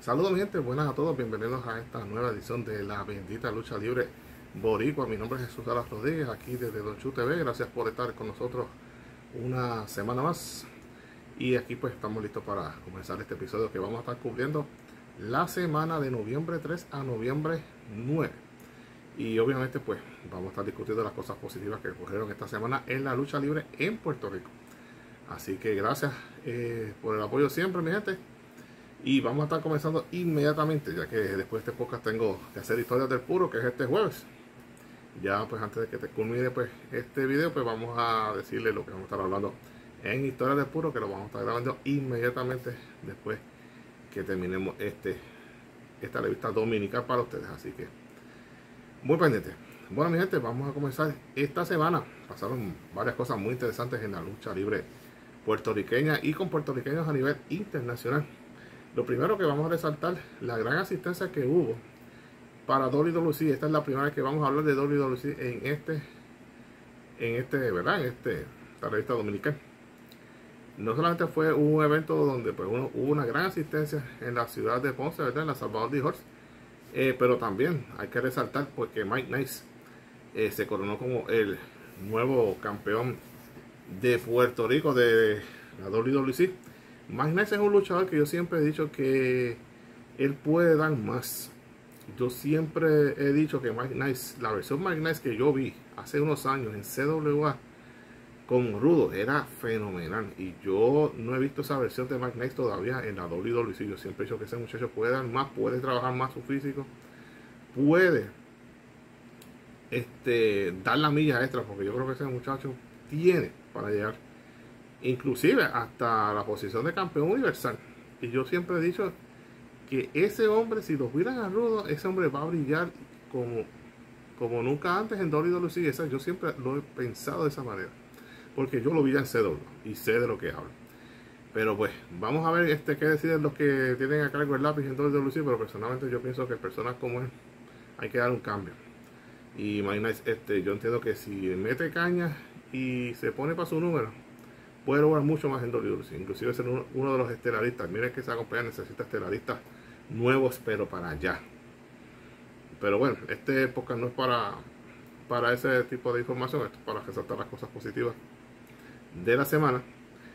Saludos mi gente, buenas a todos, bienvenidos a esta nueva edición de la bendita lucha libre boricua. Mi nombre es Jesús Alas Rodríguez, aquí desde Don Chu TV. Gracias por estar con nosotros una semana más. Y aquí pues estamos listos para comenzar este episodio que vamos a estar cubriendo la semana de noviembre 3 a noviembre 9. Y obviamente pues vamos a estar discutiendo las cosas positivas que ocurrieron esta semana en la lucha libre en Puerto Rico. Así que gracias por el apoyo siempre, mi gente. Y vamos a estar comenzando inmediatamente, ya que después de este podcast tengo que hacer historias del puro, que es este jueves. Ya pues antes de que te culmine pues este video, pues vamos a decirle lo que vamos a estar hablando en historias del puro, que lo vamos a estar grabando inmediatamente después que terminemos esta revista dominical para ustedes. Así que muy pendiente. Bueno mi gente, vamos a comenzar esta semana. Pasaron varias cosas muy interesantes en la lucha libre puertorriqueña y con puertorriqueños a nivel internacional. Lo primero que vamos a resaltar, la gran asistencia que hubo para WWC. Esta es la primera vez que vamos a hablar de WWC ¿verdad? Esta revista dominical. No solamente fue un evento donde pues, hubo una gran asistencia en la ciudad de Ponce, ¿verdad? En la Salvador de Horst, pero también hay que resaltar porque Mike Nice se coronó como el nuevo campeón de Puerto Rico de la WWC. Mike Nice es un luchador que yo siempre he dicho que él puede dar más. Yo siempre he dicho que Mike Nice, la versión Mike Nice que yo vi hace unos años en CWA con Rudo, era fenomenal. Y yo no he visto esa versión de Mike Nice todavía en la WWC. Yo siempre he dicho que ese muchacho puede dar más, puede trabajar más su físico, puede dar la milla extra, porque yo creo que ese muchacho tiene para llegar inclusive hasta la posición de campeón universal. Y yo siempre he dicho que ese hombre, si lo miran a Rudo, ese hombre va a brillar como nunca antes en WWC. Yo siempre lo he pensado de esa manera, porque yo lo vi ya en CW y sé de lo que hablo. Pero pues vamos a ver qué deciden los que tienen a cargo el lápiz en WWC. Pero personalmente yo pienso que personas como él hay que dar un cambio. Y imagínate, yo entiendo que si mete caña y se pone para su número, puede lograr mucho más en WWC, inclusive ser uno de los estelaristas. Miren que esa compañía necesita estelaristas nuevos, pero para allá. Pero bueno, este podcast no es para ese tipo de información, esto es para resaltar las cosas positivas de la semana.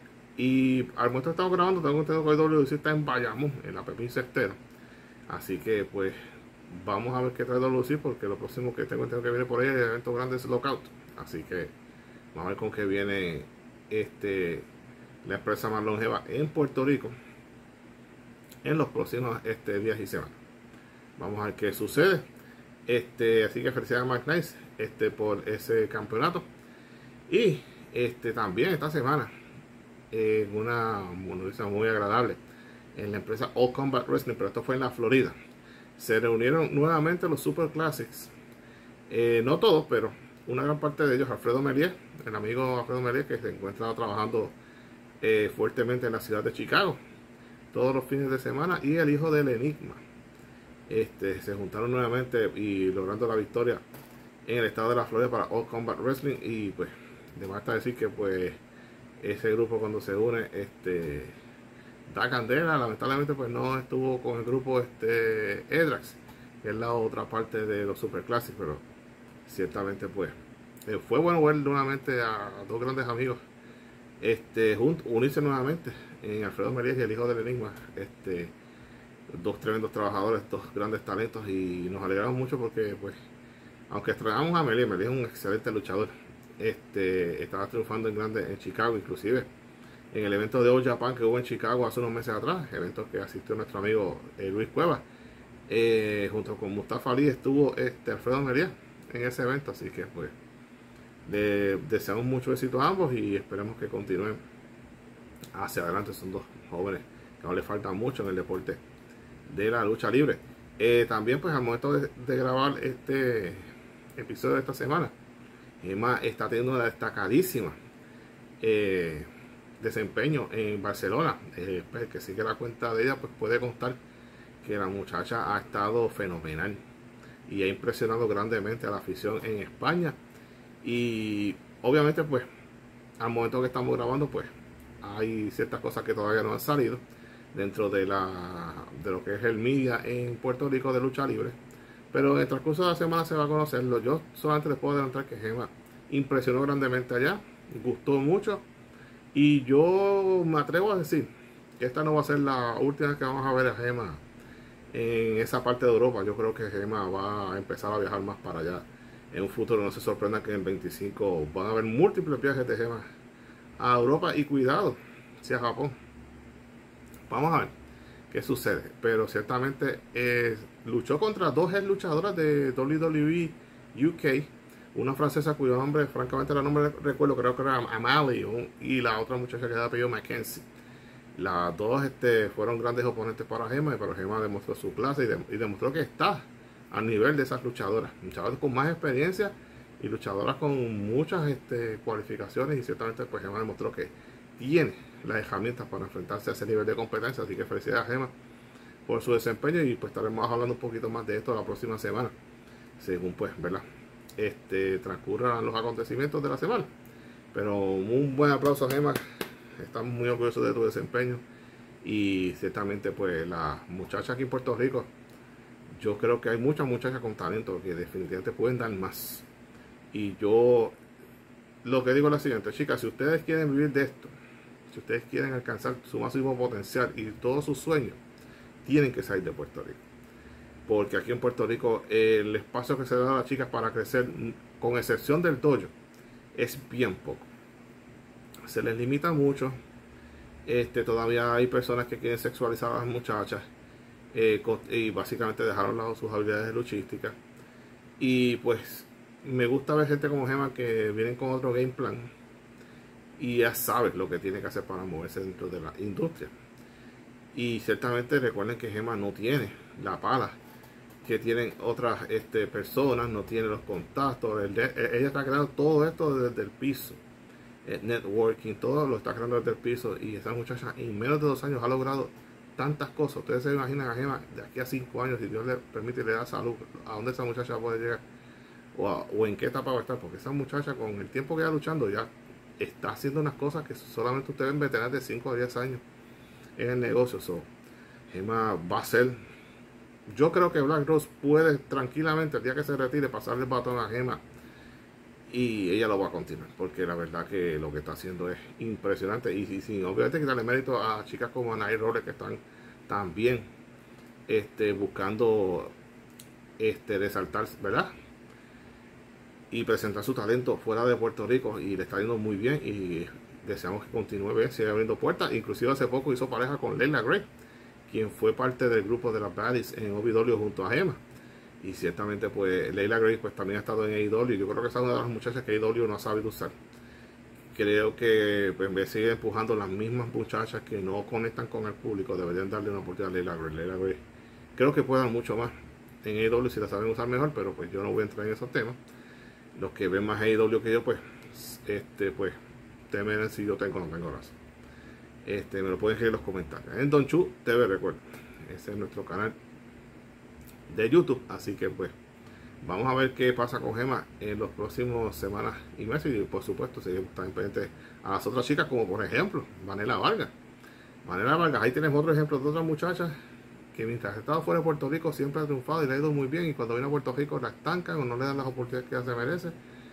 Y al momento que estamos grabando, tengo entendido que WWC está en Bayamón, en la Pepín Cestero. Así que pues vamos a ver qué trae WWC, porque lo próximo que tengo entendido que viene por ahí es el evento grande es Lockout. Así que vamos a ver con qué viene la empresa más longeva en Puerto Rico en los próximos días y semanas. Vamos a ver qué sucede. Así que felicidades a Mike Nice por ese campeonato. Y también esta semana una noticia muy agradable en la empresa All Combat Wrestling, pero esto fue en la Florida. Se reunieron nuevamente los Super Classics, no todos, pero una gran parte de ellos. Alfredo Melier, el amigo Alfredo Melier, que se encuentra trabajando fuertemente en la ciudad de Chicago todos los fines de semana, y el hijo del Enigma se juntaron nuevamente y logrando la victoria en el estado de la Florida para All Combat Wrestling. Y pues de más está decir que pues ese grupo cuando se une da candela. Lamentablemente pues no estuvo con el grupo Edrax, que es la otra parte de los Super Classics, pero ciertamente pues fue bueno ver nuevamente a dos grandes amigos unirse nuevamente en Alfredo Melies y el hijo del Enigma. Dos tremendos trabajadores, dos grandes talentos, y nos alegramos mucho porque pues aunque extrañamos a Melies es un excelente luchador. Estaba triunfando en grande en Chicago, inclusive en el evento de All Japan que hubo en Chicago hace unos meses atrás, evento que asistió nuestro amigo Luis Cuevas, junto con Mustafa Ali estuvo Alfredo Melies en ese evento. Así que pues deseamos mucho éxito a ambos y esperemos que continúen hacia adelante. Son dos jóvenes que aún les falta mucho en el deporte de la lucha libre. También pues al momento de grabar este episodio de esta semana, Emma está teniendo una destacadísima desempeño en Barcelona. Pues el que sigue la cuenta de ella pues puede contar que la muchacha ha estado fenomenal y ha impresionado grandemente a la afición en España. Y obviamente pues al momento que estamos grabando pues hay ciertas cosas que todavía no han salido dentro de de lo que es el media en Puerto Rico de lucha libre. Pero en el transcurso de la semana se va a conocerlo. Yo solamente les puedo adelantar que Gema impresionó grandemente allá, gustó mucho. Y yo me atrevo a decir que esta no va a ser la última vez que vamos a ver a Gema en esa parte de Europa. Yo creo que Gema va a empezar a viajar más para allá. En un futuro no se sorprenda que en el 25 van a haber múltiples viajes de Gema a Europa y cuidado, si a Japón. Vamos a ver qué sucede. Pero ciertamente luchó contra dos ex luchadoras de WWE UK. Una francesa cuyo nombre, francamente, el nombre recuerdo, creo que era Amalie, y la otra muchacha que da apellido Mackenzie. Las dos fueron grandes oponentes para Gema, pero Gema demostró su clase y demostró que está al nivel de esas luchadoras. Luchadoras con más experiencia y luchadoras con muchas cualificaciones, y ciertamente pues Gema demostró que tiene las herramientas para enfrentarse a ese nivel de competencia. Así que felicidades a Gema por su desempeño, y pues estaremos hablando un poquito más de esto la próxima semana, según pues, ¿verdad? Transcurran los acontecimientos de la semana. Pero un buen aplauso a Gema. Estamos muy orgullosos de tu desempeño, y ciertamente pues la muchacha aquí en Puerto Rico, yo creo que hay muchas muchachas con talento que definitivamente pueden dar más. Y yo lo que digo es lo siguiente, chicas: si ustedes quieren vivir de esto, si ustedes quieren alcanzar su máximo potencial y todos sus sueños, tienen que salir de Puerto Rico. Porque aquí en Puerto Rico el espacio que se da a las chicas para crecer, con excepción del dojo, es bien poco. Se les limita mucho. Todavía hay personas que quieren sexualizar a las muchachas, y básicamente dejaron a lado sus habilidades luchísticas. Y pues me gusta ver gente como Gema que vienen con otro game plan y ya sabe lo que tiene que hacer para moverse dentro de la industria. Y ciertamente recuerden que Gema no tiene la pala que tienen otras personas, no tiene los contactos. Ella está creando todo esto desde el piso. Networking, todo lo está creando desde el piso, y esa muchacha en menos de 2 años ha logrado tantas cosas. Ustedes se imaginan a Gema de aquí a 5 años, si Dios le permite y le da salud, a dónde esa muchacha puede llegar, o en qué etapa va a estar, porque esa muchacha, con el tiempo que está luchando, ya está haciendo unas cosas que solamente ustedes ven veteranos de 5 a 10 años en el negocio. Gema va a ser, yo creo que Black Rose puede tranquilamente, el día que se retire, pasarle el batón a Gema, y ella lo va a continuar, porque la verdad que lo que está haciendo es impresionante. Y sin obviamente quitarle mérito a chicas como Anaí Robles, que están también buscando resaltar, ¿verdad?, y presentar su talento fuera de Puerto Rico, y le está yendo muy bien, y deseamos que continúe bien, siga abriendo puertas. Inclusive hace poco hizo pareja con Leila Grey, quien fue parte del grupo de las Baddies en OVW junto a Gema. Y ciertamente pues Leila Grey pues también ha estado en AEW. Yo creo que es una de las muchachas que AEW no ha sabido usar. Creo que pues, en vez de seguir empujando las mismas muchachas que no conectan con el público, deberían darle una oportunidad a Leila Grey. Leila Grey creo que puede dar mucho más en AEW si la saben usar mejor, pero pues yo no voy a entrar en esos temas. Los que ven más AEW que yo, pues pues temen si yo tengo o no tengo razón. Me lo pueden escribir en los comentarios en Don Chu TV, recuerden, ese es nuestro canal de YouTube. Así que pues vamos a ver qué pasa con Gema en los próximos semanas y meses, y por supuesto seguimos también pendientes a las otras chicas, como por ejemplo Vanela Vargas. Ahí tenemos otro ejemplo de otras muchachas que mientras ha estado fuera de Puerto Rico siempre ha triunfado y le ha ido muy bien, y cuando viene a Puerto Rico la estancan o no le dan las oportunidades que ella se merece.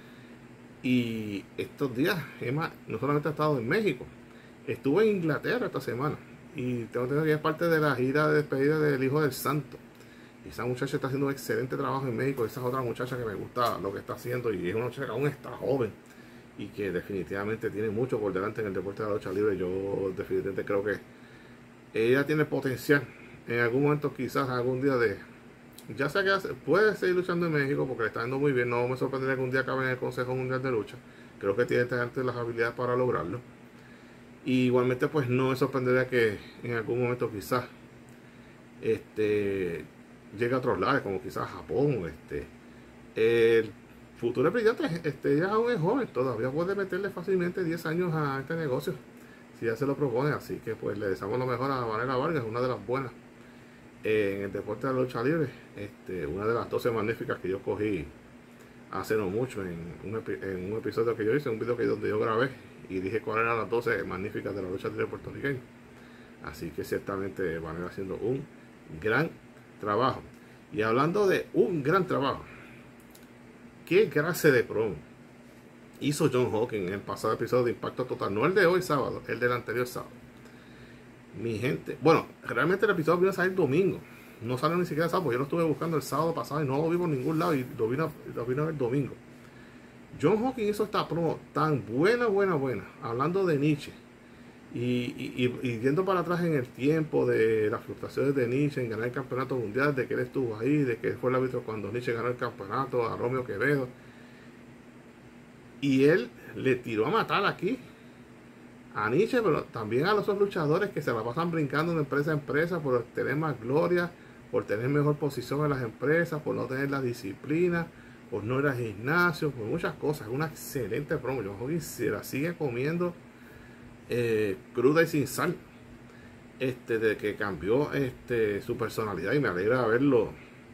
Y estos días Gema no solamente ha estado en México, estuvo en Inglaterra esta semana, y tengo entendido que es parte de la gira de despedida del Hijo del Santo. Y esa muchacha está haciendo un excelente trabajo en México. Esa es otra muchacha que me gusta lo que está haciendo, y es una muchacha que aún está joven y que definitivamente tiene mucho por delante en el deporte de la lucha libre. Yo definitivamente creo que ella tiene potencial en algún momento, quizás algún día, ya sea que puede seguir luchando en México porque le está yendo muy bien. No me sorprendería que un día acabe en el Consejo Mundial de Lucha. Creo que tiene las habilidades para lograrlo. Y igualmente pues no me sorprendería que en algún momento quizás llegue a otros lados, como quizás Japón. El futuro es brillante. Ella aún es joven, todavía puede meterle fácilmente 10 años a este negocio si ya se lo propone. Así que pues le deseamos lo mejor a Vanela Vargas, una de las buenas en el deporte de la lucha libre. Una de las 12 magníficas que yo cogí hace no mucho en un episodio que yo hice, un video donde yo grabé y dije cuáles eran las 12 magníficas de la lucha libre puertorriqueña. Así que ciertamente van a ir haciendo un gran trabajo. Y hablando de un gran trabajo, qué clase de promo hizo John Hawkins en el pasado episodio de Impacto Total, no el de hoy sábado, el del anterior sábado. Mi gente, bueno, realmente el episodio vino a salir domingo, no salió ni siquiera sábado, yo lo estuve buscando el sábado pasado y no lo vi por ningún lado y lo vino a ver domingo. John Hawkins hizo esta promo tan buena, hablando de Nietzsche y yendo para atrás en el tiempo de las frustraciones de Nietzsche en ganar el campeonato mundial, de que él estuvo ahí, de que fue el árbitro cuando Nietzsche ganó el campeonato a Romeo Quevedo, y él le tiró a matar aquí a Nietzsche, pero también a los otros luchadores que se la pasan brincando de empresa a empresa por tener más gloria, por tener mejor posición en las empresas, por no tener la disciplina, por no ir al gimnasio, por muchas cosas. Es una excelente promo. John Hawkins se la sigue comiendo cruda y sin sal, de que cambió su personalidad, y me alegra verlo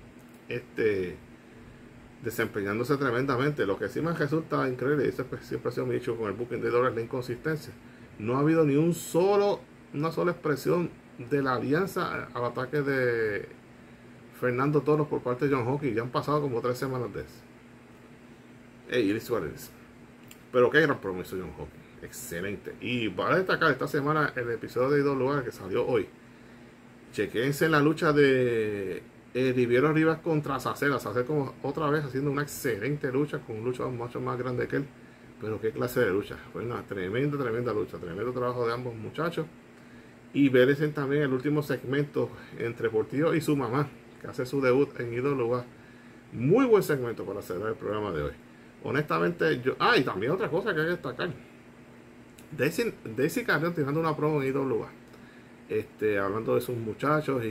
desempeñándose tremendamente. Lo que sí me resulta increíble, y eso pues siempre ha sido mi dicho con el booking de dólares, la inconsistencia. No ha habido ni una sola expresión de la alianza al ataque de Fernando Toros por parte de John Hawkins. Ya han pasado como 3 semanas de eso. Iris Suárez. Pero qué gran promiso John Hawkins. Excelente. Y para destacar esta semana el episodio de IWA que salió hoy. Chequense en la lucha de Riviero Rivas contra Sacer. Sacer como otra vez haciendo una excelente lucha con un luchador mucho más grande que él. Pero qué clase de lucha. Fue una tremenda lucha. Tremendo trabajo de ambos muchachos. Y verse también el último segmento entre Portillo y su mamá, que hace su debut en IWA. Muy buen segmento para cerrar el programa de hoy. Honestamente, y también otra cosa que hay que destacar. Daisy Carrión tirando una promo en IWA. Hablando de sus muchachos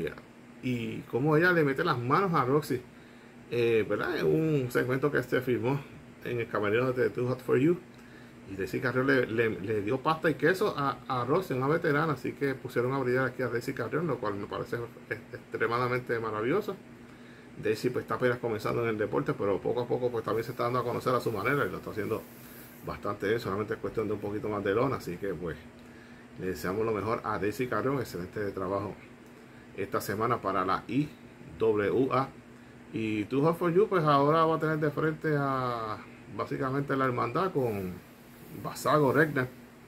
y cómo ella le mete las manos a Roxy. ¿Verdad? Es un segmento que filmó en el camerino de Too Hot For You. Y Daisy Carrión le dio pasta y queso a Roxy, una veterana. Así que pusieron a brillar aquí a Daisy Carrión, lo cual me parece extremadamente maravilloso. Daisy pues está apenas comenzando en el deporte, pero poco a poco pues también se está dando a conocer a su manera y lo está haciendo bastante bien. Solamente es cuestión de un poquito más de lona. Así que pues le deseamos lo mejor a Daisy Carrión. Excelente trabajo esta semana para la IWA. Y Too Hot For You pues ahora va a tener de frente a básicamente la hermandad con Basago, Regner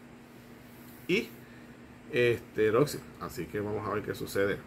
y Roxy. Así que vamos a ver qué sucede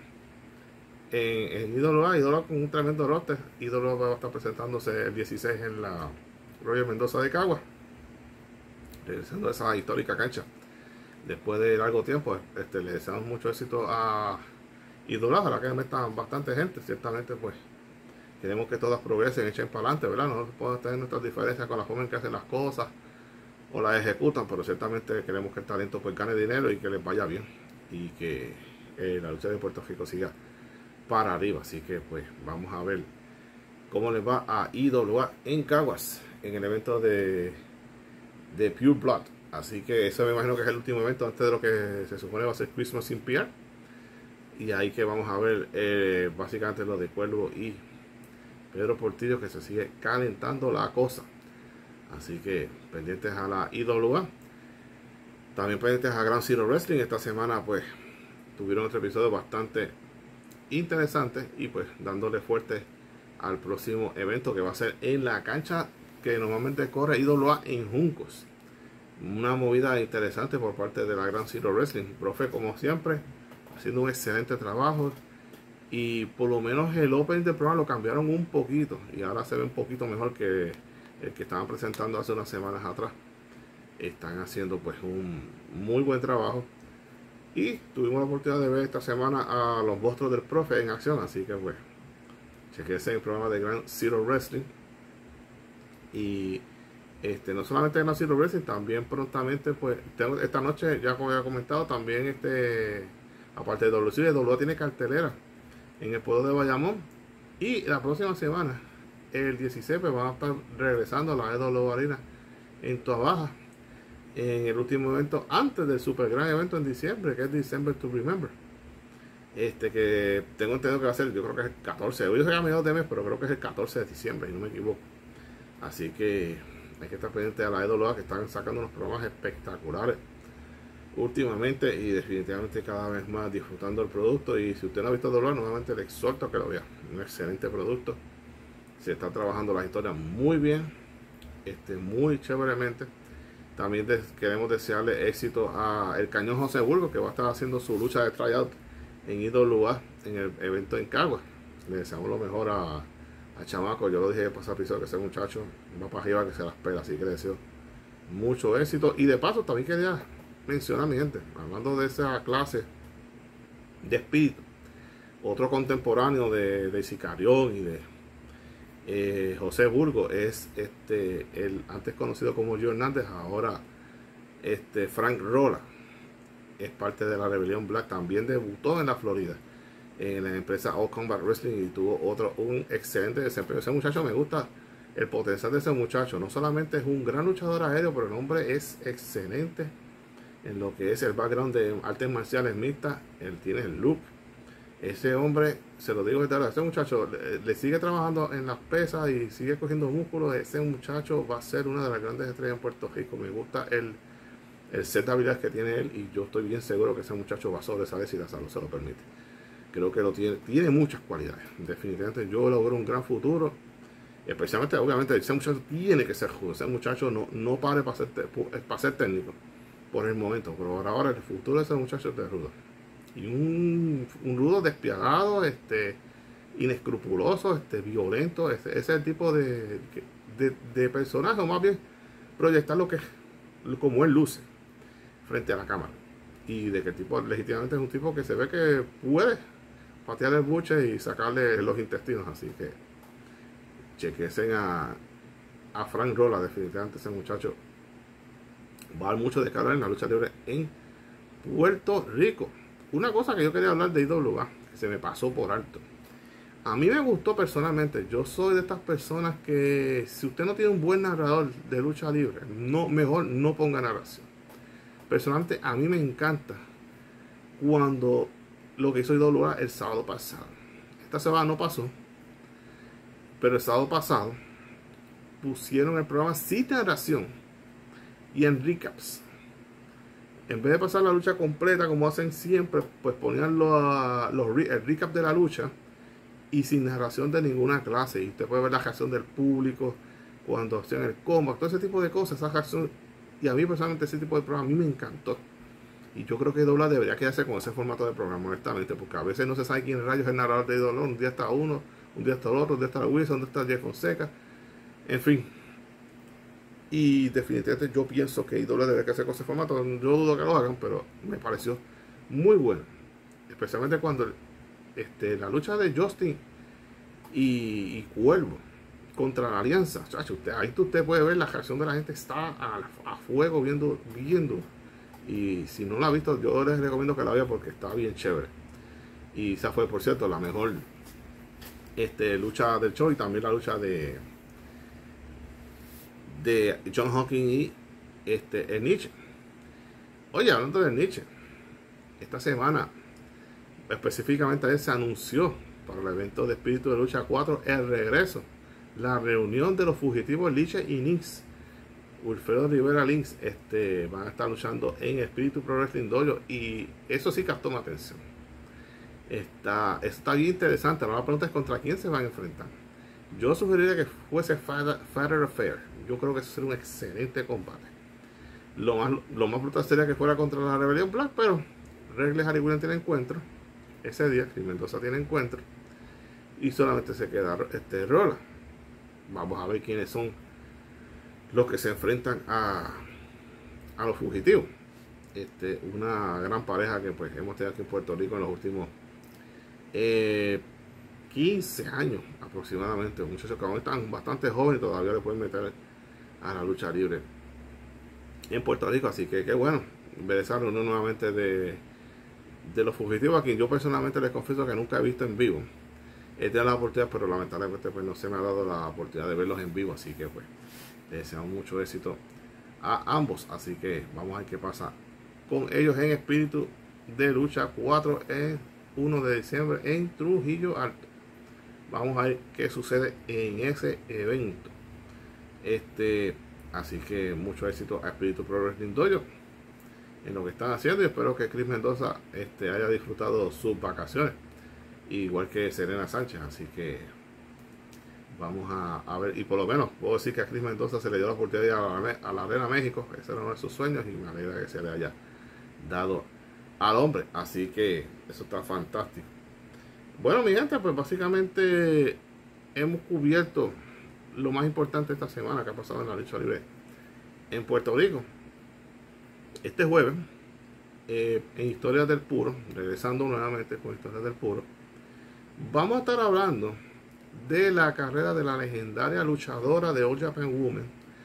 en IWA con un tremendo roster. IWA va a estar presentándose el 16 en la Royal Mendoza de Cagua, regresando a esa histórica cancha después de largo tiempo. Le deseamos mucho éxito a IWA, a la que metan bastante gente. Ciertamente pues queremos que todas progresen, echen para adelante, ¿verdad? Nosotros podemos tener nuestras diferencias con la forma en que hacen las cosas o las ejecutan, pero ciertamente queremos que el talento pues gane dinero y que les vaya bien y que la lucha de Puerto Rico siga para arriba. Así que pues vamos a ver cómo les va a IWA en Caguas en el evento de Pure Blood. Así que eso me imagino que es el último evento antes de lo que se supone va a ser Christmas in PR, y ahí que vamos a ver básicamente lo de Cuervo y Pedro Portillo, que se sigue calentando la cosa. Así que pendientes a la IWA, también pendientes a Ground Zero Wrestling. Esta semana pues tuvieron otro episodio bastante interesante y pues dándole fuerte al próximo evento, que va a ser en la cancha que normalmente corre IWA en Juncos. Una movida interesante por parte de la Ground Zero Wrestling. Profe, como siempre, haciendo un excelente trabajo, y por lo menos el opening del programa lo cambiaron un poquito y ahora se ve un poquito mejor que el que estaban presentando hace unas semanas atrás. Están haciendo pues un muy buen trabajo, y tuvimos la oportunidad de ver esta semana a los monstruos del profe en acción. Así que pues chequense el programa de Ground Zero Wrestling. Y no solamente Ground Zero Wrestling, también prontamente pues esta noche, ya como había comentado, también aparte de WCW tiene cartelera en el pueblo de Bayamón, y la próxima semana el 16 pues van a estar regresando a la EW Arena en Toa Baja en el último evento antes del super gran evento en diciembre, que es December to Remember, que tengo entendido que va a ser, yo creo que es el 14, yo sé que a mediados de mes, pero creo que es el 14 de diciembre, si no me equivoco. Así que hay que estar pendiente a la EWA, que están sacando unos programas espectaculares últimamente y definitivamente cada vez más disfrutando el producto. Y si usted no ha visto doblar, nuevamente le exhorto a que lo vea. Un excelente producto. Se está trabajando la historia muy bien, muy chéveremente. También queremos desearle éxito a el Cañón José Burgos, que va a estar haciendo su lucha de tryout en IWA en el evento en Cagua. Le deseamos lo mejor a Chamaco. Yo lo dije de pasar episodio que ese muchacho va para arriba que se las pela, así que le deseo mucho éxito. Y de paso también quería mencionar, mi gente, hablando de esa clase de espíritu, otro contemporáneo de Sicarión y de José Burgos es el antes conocido como Joe Hernández, ahora Frank Rolla, es parte de la Rebelión Black. También debutó en la Florida en la empresa All Combat Wrestling y tuvo un excelente desempeño. Ese muchacho, me gusta el potencial de ese muchacho. No solamente es un gran luchador aéreo, pero el hombre es excelente en lo que es el background de artes marciales mixtas. Él tiene el look. Ese hombre, se lo digo desde ahora, ese muchacho le sigue trabajando en las pesas y sigue cogiendo músculos. Ese muchacho va a ser una de las grandes estrellas en Puerto Rico. Me gusta el set de habilidades que tiene él y yo estoy bien seguro que ese muchacho va a sobresalir si la salud se lo permite. Creo que lo tiene muchas cualidades. Definitivamente yo logro un gran futuro. Especialmente, obviamente, ese muchacho tiene que ser justo. Ese muchacho no pare para ser técnico por el momento. Pero ahora el futuro de ese muchacho es de rudo. Y un rudo despiadado, inescrupuloso, violento. Ese es el tipo de personaje, o más bien proyectar lo que como él luce frente a la cámara. Y de que el tipo legítimamente es un tipo que se ve que puede patear el buche y sacarle los intestinos. Así que chequesen a Frank Rolla. Definitivamente ese muchacho va a dar mucho de cara en la lucha libre en Puerto Rico. Una cosa que yo quería hablar de IWA, que se me pasó por alto. A mí me gustó personalmente. Yo soy de estas personas que si usted no tiene un buen narrador de lucha libre, mejor no ponga narración. Personalmente a mí me encanta cuando lo que hizo IWA el sábado pasado. Esta semana no pasó, pero el sábado pasado pusieron el programa sin narración y en recaps. En vez de pasar la lucha completa como hacen siempre, pues ponían el recap de la lucha y sin narración de ninguna clase. Y usted puede ver la reacción del público cuando hacían el combo, todo ese tipo de cosas, esa reacción. Y a mí personalmente ese tipo de programa a mí me encantó. Y yo creo que IWA debería quedarse con ese formato de programa, honestamente, porque a veces no se sabe quién rayos es el narrador de IWA. Un día está uno, un día está el otro, un día está Wilson, un día está Jeff Fonseca. En fin. Y definitivamente yo pienso que IWA debe que hacer con ese formato. Yo dudo que lo hagan, pero me pareció muy bueno. Especialmente cuando la lucha de Justin y Cuervo contra la Alianza. Chacho, ahí usted puede ver la reacción de la gente. Está a fuego viendo. Y si no la ha visto, yo les recomiendo que la vea porque está bien chévere. Y esa fue, por cierto, la mejor lucha del show. Y también la lucha de John Hawkins y el Nietzsche. Oye, hablando del Nietzsche, esta semana específicamente se anunció para el evento de Espíritu de Lucha 4 el regreso, la reunión de los fugitivos Nietzsche y Nix. Wilfredo Rivera Lynx van a estar luchando en Espíritu Pro Wrestling Dojo y eso sí captó mi atención. Está bien interesante. Ahora la pregunta es contra quién se van a enfrentar. Yo sugeriría que fuese Fatal Affair. Yo creo que eso sería un excelente combate. Lo más brutal sería que fuera contra la Rebelión Black, pero Regles Harry Williams tiene encuentro ese día, y Mendoza tiene encuentro y solamente se queda Rolla. Vamos a ver quiénes son los que se enfrentan a los fugitivos. Una gran pareja que pues hemos tenido aquí en Puerto Rico en los últimos 15 años aproximadamente. Muchachos que aún están bastante jóvenes, todavía le pueden meter a la lucha libre en Puerto Rico. Así que qué bueno ver esa reunión nuevamente de los fugitivos, a quien yo personalmente les confieso que nunca he visto en vivo. He tenido la oportunidad, pero lamentablemente pues no se me ha dado la oportunidad de verlos en vivo. Así que pues les deseamos mucho éxito a ambos. Así que vamos a ver qué pasa con ellos en Espíritu de Lucha 4 en 1 de diciembre en Trujillo Alto. Vamos a ver qué sucede en ese evento. Así que mucho éxito a Espíritu Pro Wrestling Dojo. en lo que están haciendo, y espero que Chris Mendoza haya disfrutado sus vacaciones, igual que Serena Sánchez. Así que vamos a ver, y por lo menos puedo decir que a Chris Mendoza se le dio la oportunidad a la Arena México. Ese era uno de sus sueños y me alegra que se le haya dado al hombre. Así que eso está fantástico. Bueno, mi gente, pues básicamente hemos cubierto lo más importante esta semana que ha pasado en la lucha libre en Puerto Rico. Este jueves, en Historias del Puro, regresando nuevamente con Historias del Puro, vamos a estar hablando de la carrera de la legendaria luchadora de All Japan Women,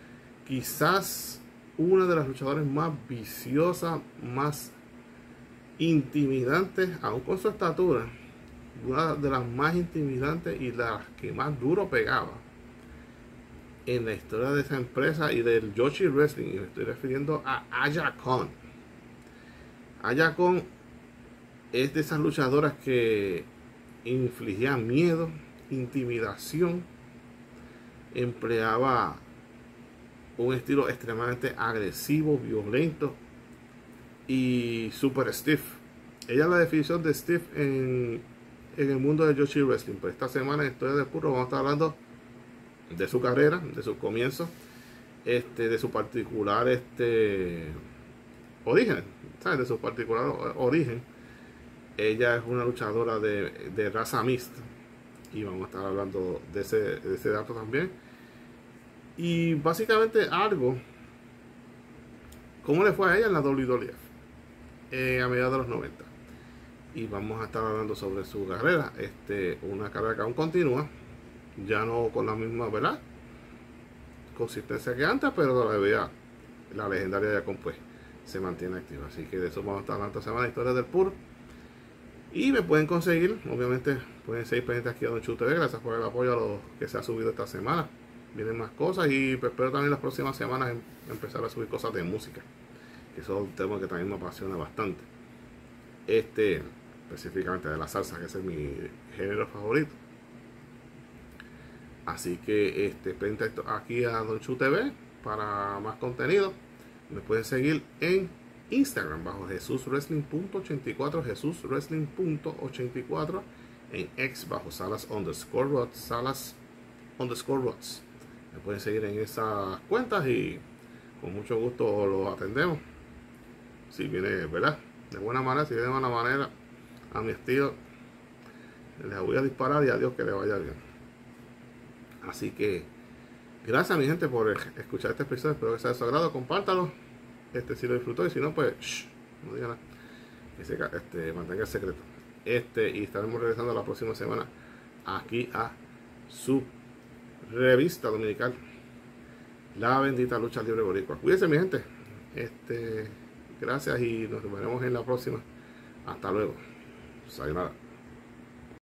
quizás una de las luchadoras más viciosas, más intimidantes, aún con su estatura, una de las más intimidantes y las que más duro pegaba en la historia de esa empresa y del Joshi Wrestling. Y me estoy refiriendo a Aya Kong. Aya Kong es de esas luchadoras que infligían miedo, intimidación, empleaba un estilo extremadamente agresivo, violento y super stiff. Ella es la definición de stiff en el mundo de Joshi Wrestling. Pues esta semana en Historia del Puro vamos a estar hablando de su carrera, de sus comienzos, de su particular origen, ¿sabes? De su particular origen. Ella es una luchadora de raza mixta y vamos a estar hablando de ese dato también. Y básicamente algo, cómo le fue a ella en la WWF a mediados de los 90. Y vamos a estar hablando sobre su carrera, una carrera que aún continúa, ya no con la misma, ¿verdad?, consistencia que antes, pero todavía la legendaria ya pues se mantiene activa. Así que de eso vamos a estar hablando esta semana, Historias del Puro. Y me pueden conseguir, obviamente, pueden seguir pendientes aquí a Don Chu TV. Gracias por el apoyo a lo que se ha subido esta semana. Vienen más cosas y espero también las próximas semanas empezar a subir cosas de música, que eso es un tema que también me apasiona bastante. Específicamente de la salsa, que ese es mi género favorito. Así que pendiente aquí a Don Chu TV para más contenido. Me pueden seguir en Instagram bajo JesusWrestling.84, JesusWrestling.84, en X bajo Salas_Rods, Salas_Rods. Me pueden seguir en esas cuentas y con mucho gusto los atendemos. Si viene, ¿verdad?, de buena manera, si viene de buena manera, a mi estilo, les voy a disparar y a Dios que le vaya bien. Así que gracias, mi gente, por escuchar este episodio. Espero que sea de su agrado. Compártalo si lo disfrutó, y si no, pues no digan nada, que mantenga el secreto. Y estaremos regresando la próxima semana aquí a su revista dominical, La Bendita Lucha Libre Boricua. Cuídense, mi gente. Gracias y nos veremos en la próxima. Hasta luego. Sayonara.